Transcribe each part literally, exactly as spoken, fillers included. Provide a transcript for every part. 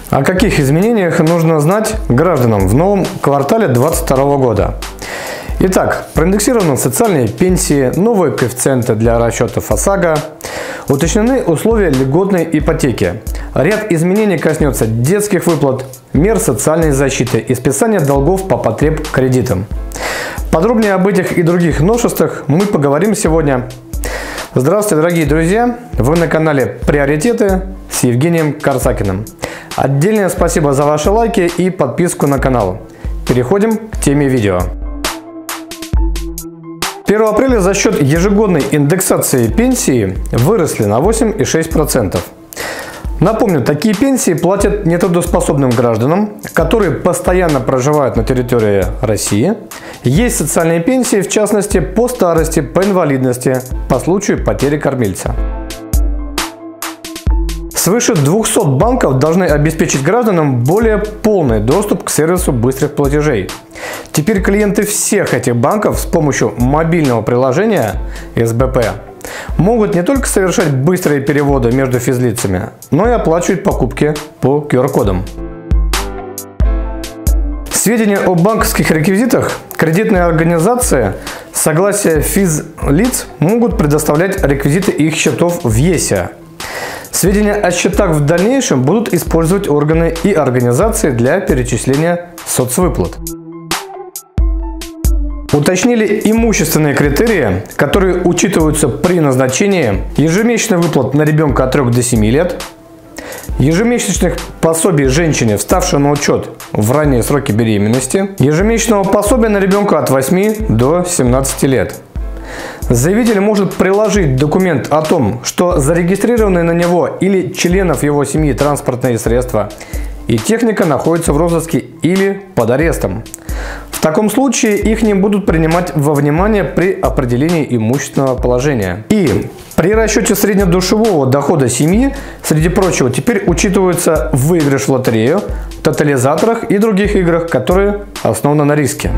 О каких изменениях нужно знать гражданам в новом квартале две тысячи двадцать второго года? Итак, проиндексированы социальные пенсии, новые коэффициенты для расчетов ОСАГО, уточнены условия льготной ипотеки. Ряд изменений коснется детских выплат, мер социальной защиты и списания долгов по потреб кредитам. Подробнее об этих и других новшествах мы поговорим сегодня. Здравствуйте, дорогие друзья! Вы на канале «Приоритеты» с Евгением Корсакиным. Отдельное спасибо за ваши лайки и подписку на канал. Переходим к теме видео. первого апреля за счет ежегодной индексации пенсии выросли на восемь и шесть десятых процента. Напомню, такие пенсии платят нетрудоспособным гражданам, которые постоянно проживают на территории России. Есть социальные пенсии, в частности, по старости, по инвалидности, по случаю потери кормильца. Свыше двухсот банков должны обеспечить гражданам более полный доступ к сервису быстрых платежей. Теперь клиенты всех этих банков с помощью мобильного приложения эс бэ пэ могут не только совершать быстрые переводы между физлицами, но и оплачивать покупки по ку ар кодам. Сведения о банковских реквизитах кредитные организации с согласия физлиц могут предоставлять реквизиты их счетов в ЕСе. Сведения о счетах в дальнейшем будут использовать органы и организации для перечисления соцвыплат. Уточнили имущественные критерии, которые учитываются при назначении ежемесячных выплат на ребенка от трёх до семи лет, ежемесячных пособий женщине, вставшей на учет в ранние сроки беременности, ежемесячного пособия на ребенка от восьми до семнадцати лет. Заявитель может приложить документ о том, что зарегистрированные на него или членов его семьи транспортные средства и техника находятся в розыске или под арестом. В таком случае их не будут принимать во внимание при определении имущественного положения. И при расчете среднедушевого дохода семьи, среди прочего, теперь учитывается выигрыш в лотерею, тотализаторах и других играх, которые основаны на риске.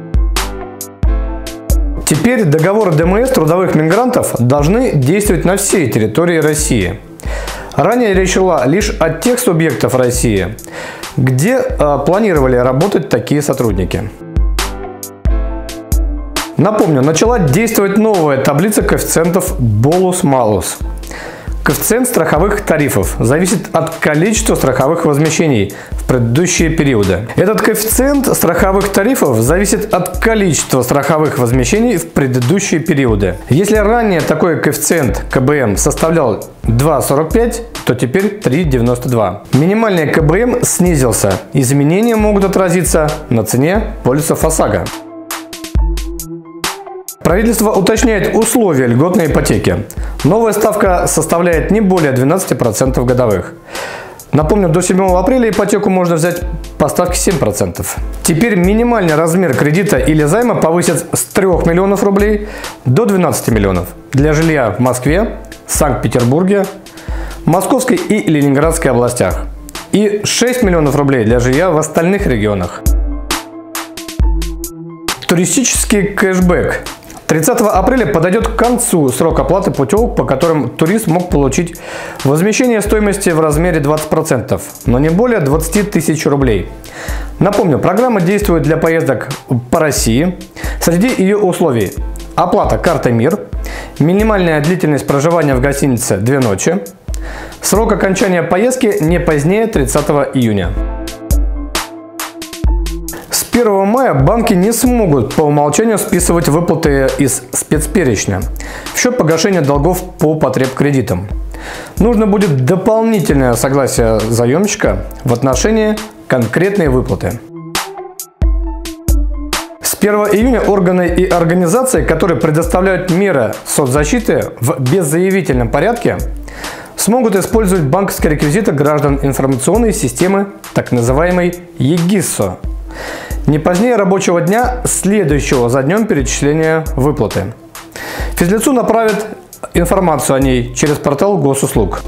Теперь договоры дэ эм эс трудовых мигрантов должны действовать на всей территории России. Ранее речь шла лишь о тех субъектах России, где э, планировали работать такие сотрудники. Напомню, начала действовать новая таблица коэффициентов болус-малус. Коэффициент страховых тарифов зависит от количества страховых возмещений в предыдущие периоды. Этот коэффициент страховых тарифов зависит от количества страховых возмещений в предыдущие периоды. Если ранее такой коэффициент ка бэ эм составлял два целых сорок пять сотых, то теперь три целых девяносто два сотых. Минимальный ка бэ эм снизился. Изменения могут отразиться на цене полисов ОСАГО. Правительство уточняет условия льготной ипотеки. Новая ставка составляет не более двенадцати процентов годовых. Напомню, до седьмого апреля ипотеку можно взять по ставке семь процентов. Теперь минимальный размер кредита или займа повысят с трёх миллионов рублей до двенадцати миллионов для жилья в Москве, Санкт-Петербурге, Московской и Ленинградской областях и шесть миллионов рублей для жилья в остальных регионах. Туристический кэшбэк. тридцатого апреля подойдет к концу срок оплаты путевок, по которым турист мог получить возмещение стоимости в размере двадцати процентов, но не более двадцати тысяч рублей. Напомню, программа действует для поездок по России. Среди ее условий: оплата картой МИР, минимальная длительность проживания в гостинице две ночи, срок окончания поездки не позднее тридцатого июня. С первого мая банки не смогут по умолчанию списывать выплаты из спецперечня в счет погашения долгов по потреб кредитам. Нужно будет дополнительное согласие заемщика в отношении конкретной выплаты. С первого июня органы и организации, которые предоставляют меры соцзащиты в беззаявительном порядке, смогут использовать банковские реквизиты граждан информационной системы, так называемой ЕГИССО, не позднее рабочего дня, следующего за днем перечисления выплаты. Физлицу направят информацию о ней через портал госуслуг.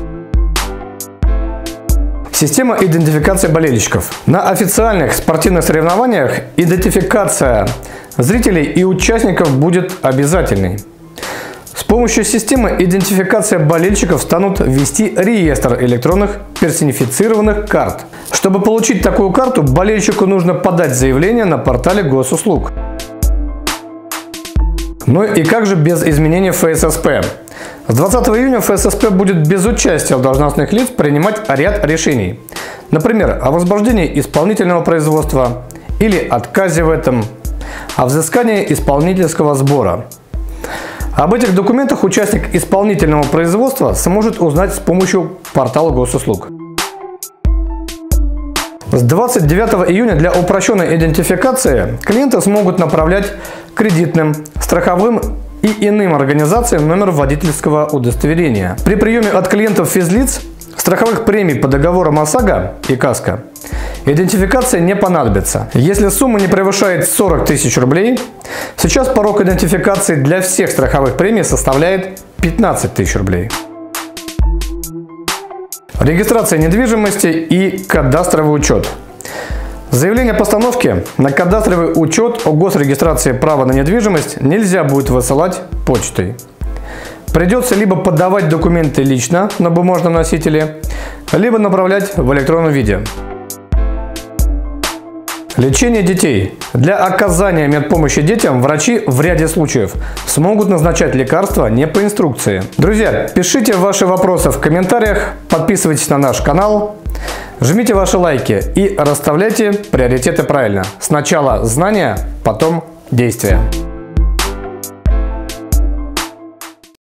Система идентификации болельщиков. На официальных спортивных соревнованиях идентификация зрителей и участников будет обязательной. С помощью системы идентификации болельщиков станут вести реестр электронных персонифицированных карт, что Чтобы получить такую карту, болельщику нужно подать заявление на портале госуслуг. Ну и как же без изменения эф эс эс пэ? С двадцатого июня эф эс эс пэ будет без участия должностных лиц принимать ряд решений. Например, о возбуждении исполнительного производства или отказе в этом, о взыскании исполнительского сбора. Об этих документах участник исполнительного производства сможет узнать с помощью портала госуслуг. С двадцать девятого июня для упрощенной идентификации клиенты смогут направлять кредитным, страховым и иным организациям номер водительского удостоверения. При приеме от клиентов физлиц страховых премий по договорам ОСАГО и КАСКО идентификация не понадобится. Если сумма не превышает сорок тысяч рублей, сейчас порог идентификации для всех страховых премий составляет пятнадцать тысяч рублей. Регистрация недвижимости и кадастровый учет. Заявление о постановке на кадастровый учет о госрегистрации права на недвижимость нельзя будет высылать почтой. Придется либо подавать документы лично на бумажном носителе, либо направлять в электронном виде. Лечение детей. Для оказания медпомощи детям врачи в ряде случаев смогут назначать лекарства не по инструкции. Друзья, пишите ваши вопросы в комментариях, подписывайтесь на наш канал, жмите ваши лайки и расставляйте приоритеты правильно. Сначала знания, потом действия.